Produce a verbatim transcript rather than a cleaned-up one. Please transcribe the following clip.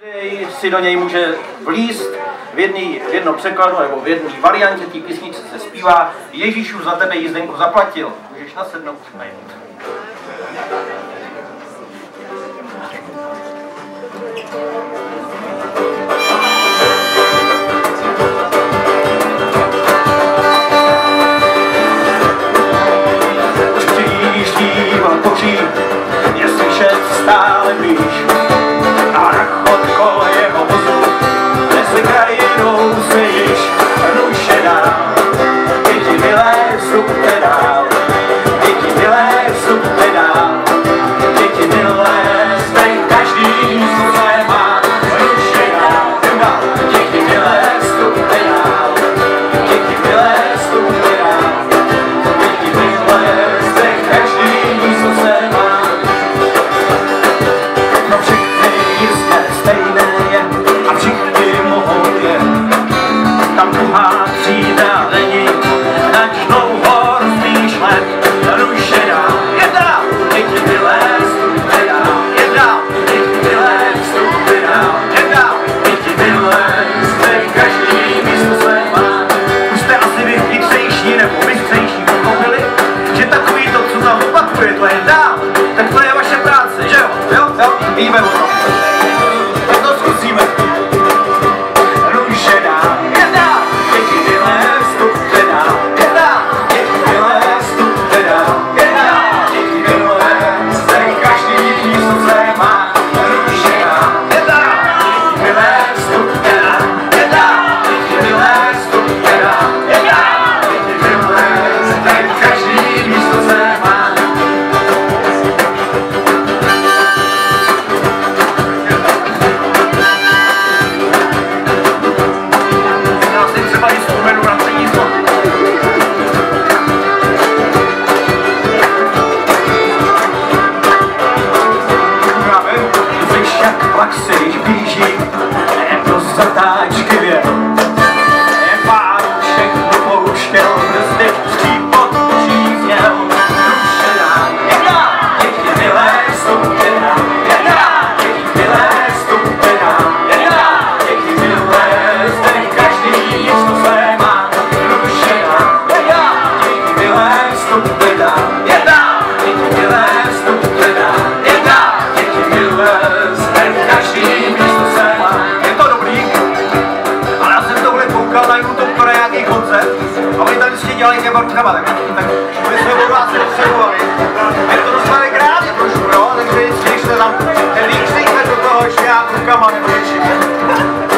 Každý si do něj může vlízt. V, jedný, v jednom překladu nebo v jedné variantě té písničce se zpívá Ježíšu za tebe jízdenku zaplatil. Můžeš nasednout na jít. Je slyšet stále blíž a rachot kolo jeho vozu mezi krajinou se již ruše dál. Děti milé, vstupte dál, děti milé, vstupte dál, děti milé, jste každý své má, ruše dál, děti milé, vstupte dál, děti milé, vstupte dál, děti milé, jste každý své má. Tak to je vaše práce, že jo? Jo? Jo? Víme o tom. Tak to zkusíme. Ruše dál, je dál, děti milé, vstupte dál, je dál, děti milé, vstupte dál, je dál, děti milé, jste každý místo své má. Ruše dál, je dál, děti milé, vstupte dál, je dál, děti milé, vstupte dál, je dál, děti milé, jste každý místo své má. Pak se již blíží, do zatáčky věl. Páru všechno pouštěl, brzdy skřípot přízněl. Ruše dál, je dál, děti milé, vstupte dál, je dál, děti milé, vstupte dál, je dál, děti milé, zde každý místo své má. Ruše dál, je dál, děti milé, vstupte dál, je dál, děti milé, vstupte dál, je dál, děti milé, každý místo se má. Je to dobrý, ale já jsem tohle koukal na YouTube pro nějaký koncert a oni tady vždycky dělali těma rukama, tak, tak my jsme od vás nepotřebovali. A je to dostali krásně trošku, jo, takže vždycky, když se tam ten líčník do toho ještě nějak rukama nebo něčím.